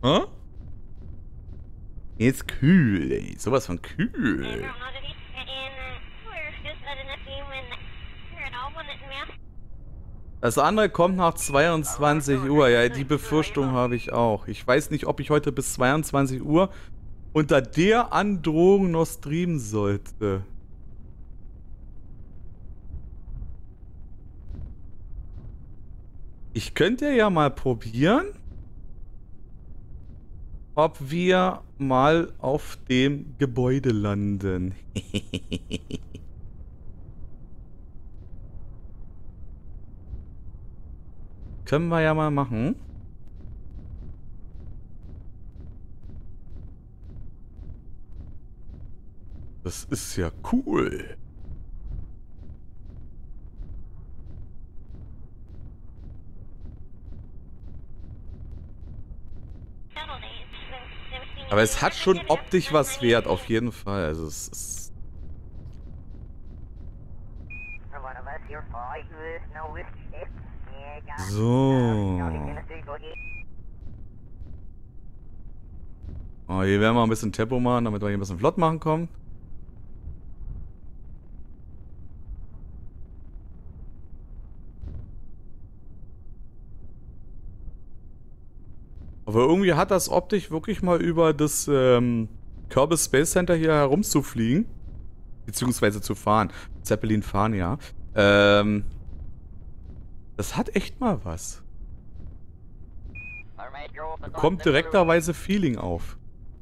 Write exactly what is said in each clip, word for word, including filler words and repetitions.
Hä? Jetzt kühl, ey. Sowas von kühl. Das andere kommt nach zweiundzwanzig Uhr. Ja, die Befürchtung habe ich auch. Ich weiß nicht, ob ich heute bis zweiundzwanzig Uhr unter der Androhung noch streamen sollte. Ich könnte ja mal probieren, ob wir mal auf dem Gebäude landen. Können wir ja mal machen. Das ist ja cool. Aber es hat schon optisch was wert, auf jeden Fall. Also es ist... So. Oh, hier werden wir ein bisschen Tempo machen, damit wir hier ein bisschen flott machen kommen. Aber irgendwie hat das optisch wirklich mal über das ähm, Kerbal Space Center hier herumzufliegen. Beziehungsweise zu fahren. Zeppelin fahren, ja. Ähm, das hat echt mal was. Da kommt direkterweise Feeling auf.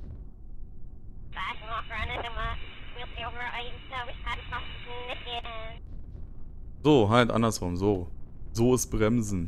So, halt andersrum, so. So ist Bremsen.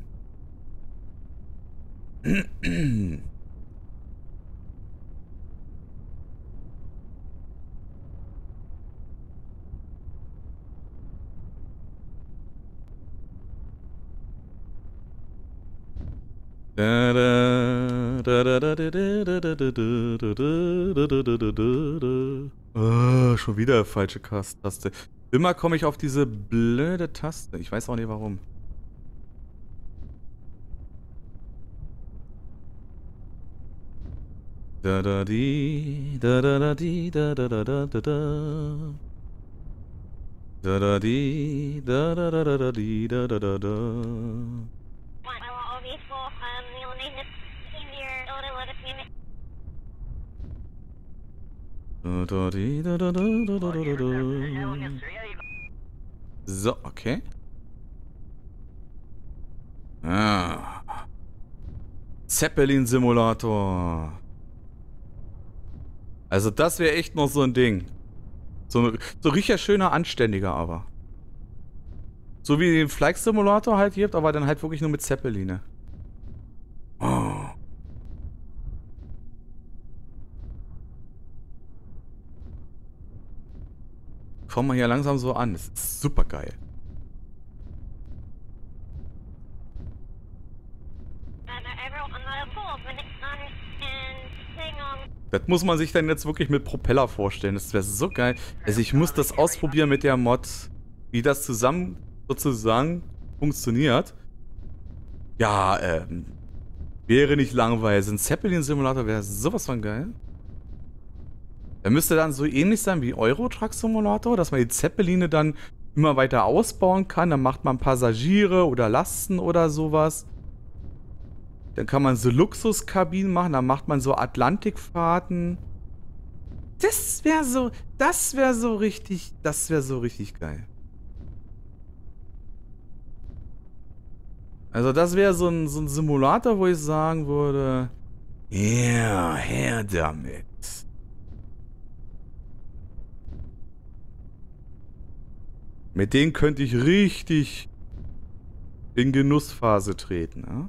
Oh, schon wieder falsche Taste. Immer komme ich auf diese blöde Taste. Ich weiß auch nicht warum. Da da di, da da da di, da da da da da da. Da da di, da da da da da di, da da da da. Da da di, da da da da da da da. So, okay. Ah. Zeppelin-Simulator. Also das wäre echt noch so ein Ding. So, so richtig schöner, anständiger aber. So wie den Flight-Simulator halt gibt, aber dann halt wirklich nur mit Zeppeline. Oh. Kommen wir hier langsam so an. Das ist super geil. Das muss man sich dann jetzt wirklich mit Propeller vorstellen. Das wäre so geil. Also ich muss das ausprobieren mit der Mod, wie das zusammen sozusagen funktioniert. Ja, ähm, wäre nicht langweilig. Ein Zeppelin-Simulator wäre sowas von geil. Der müsste dann so ähnlich sein wie Euro-Truck-Simulator, dass man die Zeppeline dann immer weiter ausbauen kann. Dann macht man Passagiere oder Lasten oder sowas. Dann kann man so Luxuskabinen machen, dann macht man so Atlantikfahrten. Das wäre so, das wäre so richtig, das wäre so richtig geil. Also das wäre so ein, so ein Simulator, wo ich sagen würde, ja, yeah, her damit. Mit denen könnte ich richtig in Genussphase treten, ja?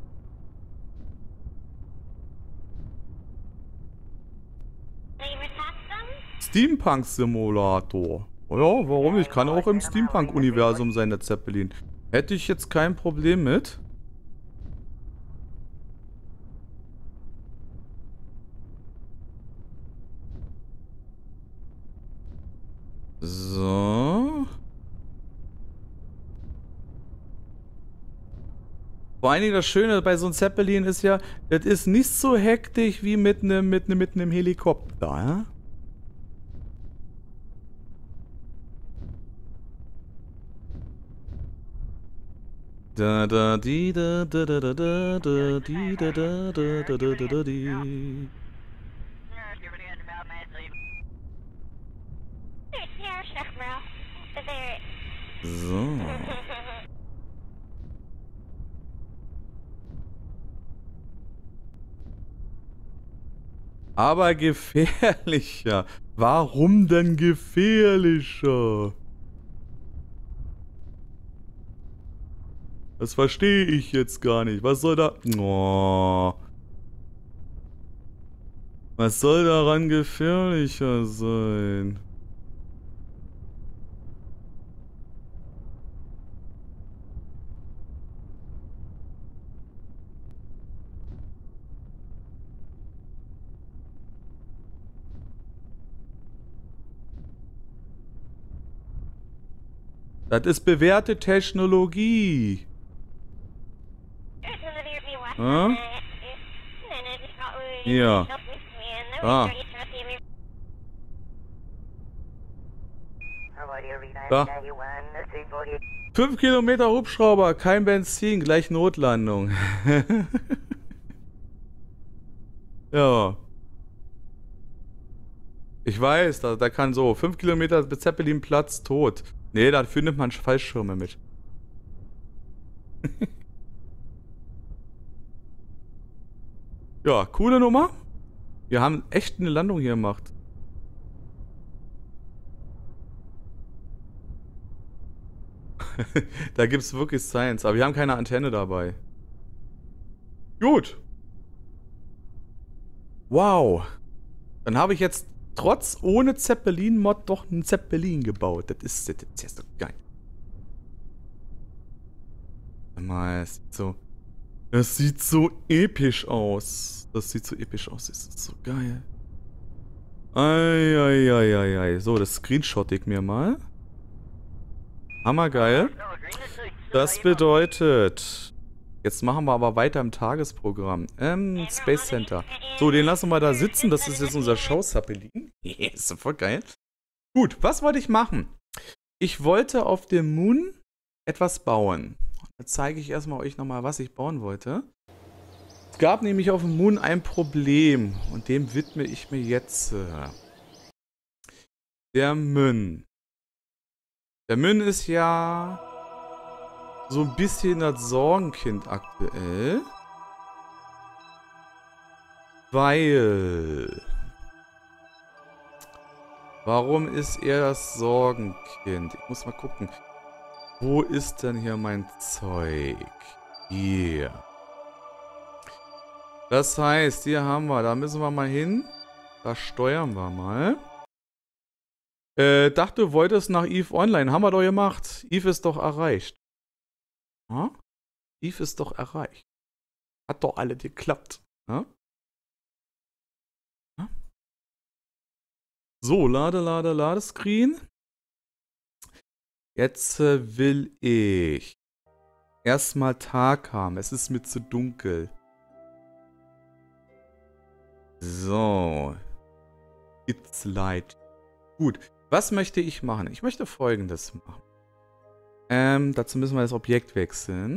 Steampunk-Simulator. Ja, warum? Ich kann auch im Steampunk-Universum sein, der Zeppelin. Hätte ich jetzt kein Problem mit. So. Vor allen Dingen das Schöne bei so einem Zeppelin ist ja, das ist nicht so hektisch wie mit einem mit einem mit einem Helikopter, ja? Da da di da da da da da da di da da da da da da da di. So. Aber gefährlicher. Warum denn gefährlicher? Das verstehe ich jetzt gar nicht. Was soll da... Oh. Was soll daran gefährlicher sein? Das ist bewährte Technologie. Hm? Ja. Ah. Da. Fünf Kilometer Hubschrauber, kein Benzin, gleich Notlandung. Ja. Ich weiß, da, da kann so fünf Kilometer Zeppelin Platz tot. Nee, dafür nimmt man Fallschirme mit. Ja, coole Nummer. Wir haben echt eine Landung hier gemacht. Da gibt es wirklich Science, aber wir haben keine Antenne dabei. Gut. Wow. Dann habe ich jetzt trotz ohne Zeppelin-Mod doch einen Zeppelin gebaut. Das ist, das ist jetzt so geil. Mal, es sieht so... Das sieht so episch aus. Das sieht so episch aus. Das ist so geil. Eieieiei. So, das screenshot ich mir mal. Hammergeil. Das bedeutet... Jetzt machen wir aber weiter im Tagesprogramm. Ähm, Space Center. So, den lassen wir da sitzen. Das ist jetzt unser Showzeppelin. Ist so voll geil. Gut, was wollte ich machen? Ich wollte auf dem Moon etwas bauen. Da zeige ich erstmal euch nochmal, was ich bauen wollte. Es gab nämlich auf dem Moon ein Problem. Und dem widme ich mir jetzt. Der Mün. Der Mün ist ja... so ein bisschen das Sorgenkind aktuell. Weil... Warum ist er das Sorgenkind? Ich muss mal gucken. Wo ist denn hier mein Zeug? Hier. Das heißt, hier haben wir, da müssen wir mal hin. Da steuern wir mal. Äh, dachte, du wolltest nach Eve Online. Haben wir doch gemacht. Eve ist doch erreicht. Ja? Eve ist doch erreicht. Hat doch alle geklappt. Ja? Ja? So, lade, lade, Ladescreen. Jetzt äh, will ich erstmal Tag haben. Es ist mir zu dunkel. So. It's light. Gut. Was möchte ich machen? Ich möchte Folgendes machen. Ähm, dazu müssen wir das Objekt wechseln.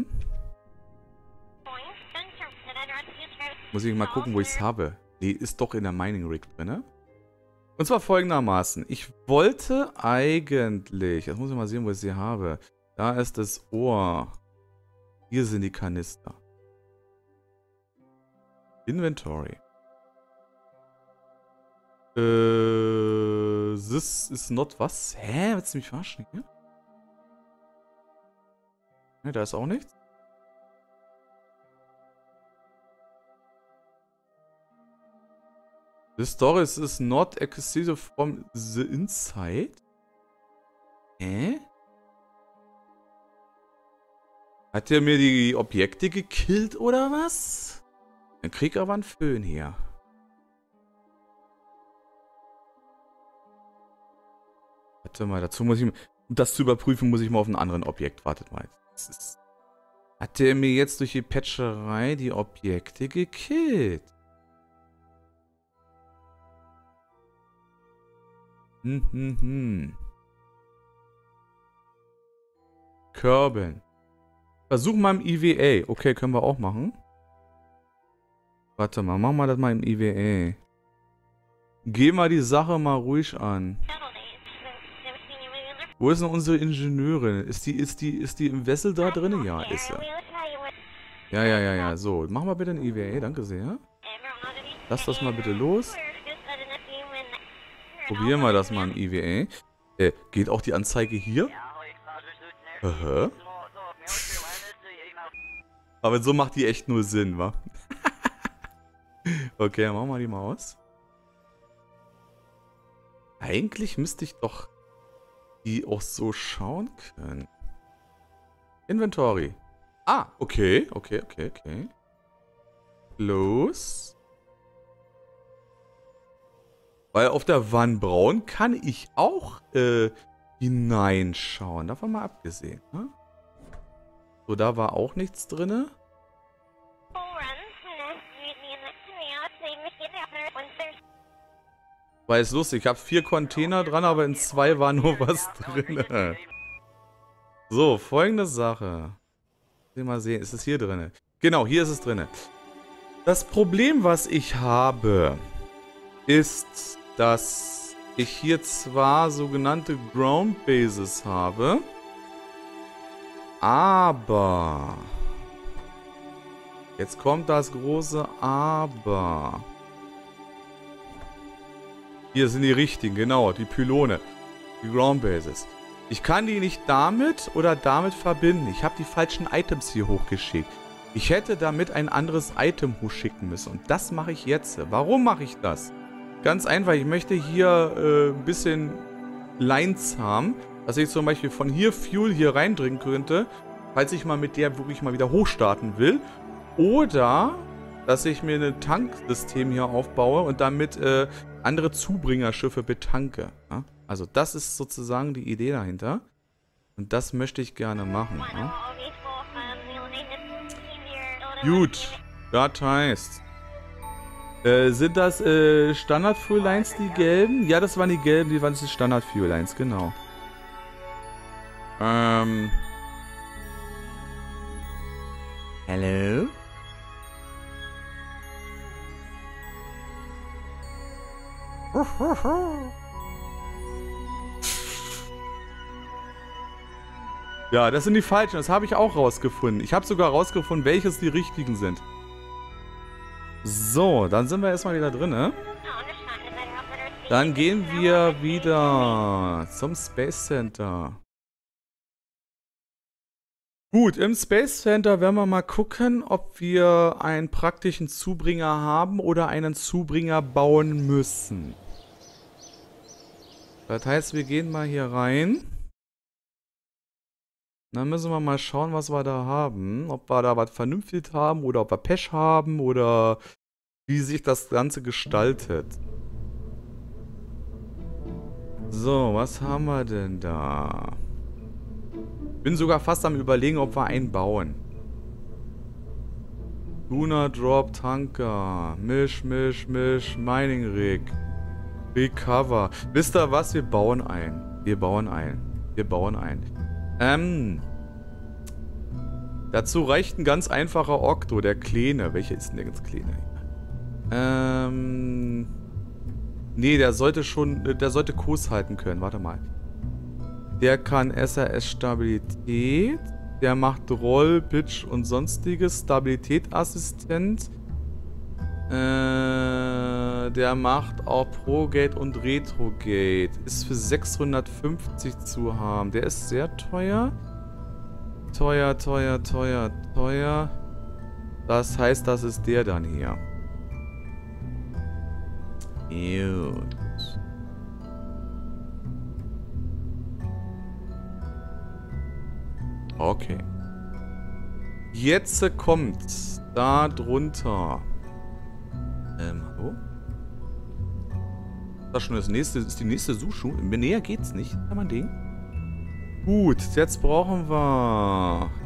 Muss ich mal gucken, wo ich es habe. Die ist doch in der Mining Rig drin. Und zwar folgendermaßen. Ich wollte eigentlich... Jetzt muss ich mal sehen, wo ich sie habe. Da ist das Ohr. Hier sind die Kanister. Inventory. Äh... This is not was? Hä? Willst du mich verarschen hier? Ne, da ist auch nichts. The story is not accessible from the inside. Hä? Hat der mir die Objekte gekillt oder was? Dann krieg ich aber einen Föhn hier. Warte mal, dazu muss ich... Um das zu überprüfen, muss ich mal auf ein anderes Objekt. Wartet mal. Das ist... Hat der mir jetzt durch die Patcherei die Objekte gekillt? Hm, hm, hm. Körben. Versuch mal im I W A. Okay, können wir auch machen. Warte mal, machen wir das mal im I W A. Geh mal die Sache mal ruhig an. Wo ist denn unsere Ingenieurin? Ist die, ist die, ist die im Wessel da drin? Ja, ist sie. Ja, ja, ja, ja. So, machen wir bitte ein I W A. Danke sehr. Lass das mal bitte los. Probieren wir das mal im I W A. Äh, geht auch die Anzeige hier? Aha. Aber so macht die echt nur Sinn, wa? Okay, dann machen wir die mal aus. Eigentlich müsste ich doch die auch so schauen können. Inventory. Ah, okay, okay, okay, okay. Los. Weil auf der Wannbraun kann ich auch äh, hineinschauen. Davon mal abgesehen. Ne? So, da war auch nichts drin. Weil es lustig, ich habe vier Container dran, aber in zwei war nur was drin. So, folgende Sache. Mal sehen, ist es hier drin? Genau, hier ist es drin. Das Problem, was ich habe, ist, dass ich hier zwar sogenannte Ground Bases habe, aber jetzt kommt das große Aber. Hier sind die richtigen, genau, die Pylone, die Ground Bases. Ich kann die nicht damit oder damit verbinden. Ich habe die falschen Items hier hochgeschickt. Ich hätte damit ein anderes Item hochschicken müssen. Und das mache ich jetzt. Warum mache ich das? Ganz einfach, ich möchte hier äh, ein bisschen Lines haben, dass ich zum Beispiel von hier Fuel hier reindrücken könnte, falls ich mal mit der wirklich mal wieder hochstarten will. Oder, dass ich mir ein Tanksystem hier aufbaue und damit äh, andere Zubringerschiffe betanke. Ja? Also das ist sozusagen die Idee dahinter. Und das möchte ich gerne machen. Ja? Gut, das heißt... Äh, sind das äh, Standard-Fuel-Lines, die gelben? Ja, das waren die gelben, die waren die Standard-Fuel-Lines, genau. Ähm... Hello? Ja, das sind die falschen. Das habe ich auch rausgefunden. Ich habe sogar rausgefunden, welches die richtigen sind. So, dann sind wir erstmal wieder drin, ne? Dann gehen wir wieder zum Space Center. Gut, im Space Center werden wir mal gucken, ob wir einen praktischen Zubringer haben oder einen Zubringer bauen müssen. Das heißt, wir gehen mal hier rein. Dann müssen wir mal schauen, was wir da haben. Ob wir da was Vernünftiges haben oder ob wir Pech haben oder wie sich das Ganze gestaltet. So, was haben wir denn da? Bin sogar fast am Überlegen, ob wir einen bauen. Tuna Drop Tanker. Misch, Misch, Misch. Mining Rig. Recover. Wisst ihr was? Wir bauen ein. Wir bauen ein. Wir bauen ein. Ähm. Dazu reicht ein ganz einfacher Okto, der Kleine. Welcher ist denn der ganz Kleine? Ähm. Nee, der sollte schon. Der sollte Kurs halten können. Warte mal. Der kann S R S-Stabilität. Der macht Roll, Pitch und sonstiges. Stabilitätsassistent. Äh, der macht auch Pro-Gate und Retro-Gate. Ist für sechshundertfünfzig zu haben. Der ist sehr teuer. Teuer, teuer, teuer, teuer. Das heißt, das ist der dann hier. Gut. Okay. Jetzt kommt da drunter. Ähm, hallo? Das schon das nächste, ist die nächste Sushu. Näher geht's nicht. Kann man den? Gut, jetzt brauchen wir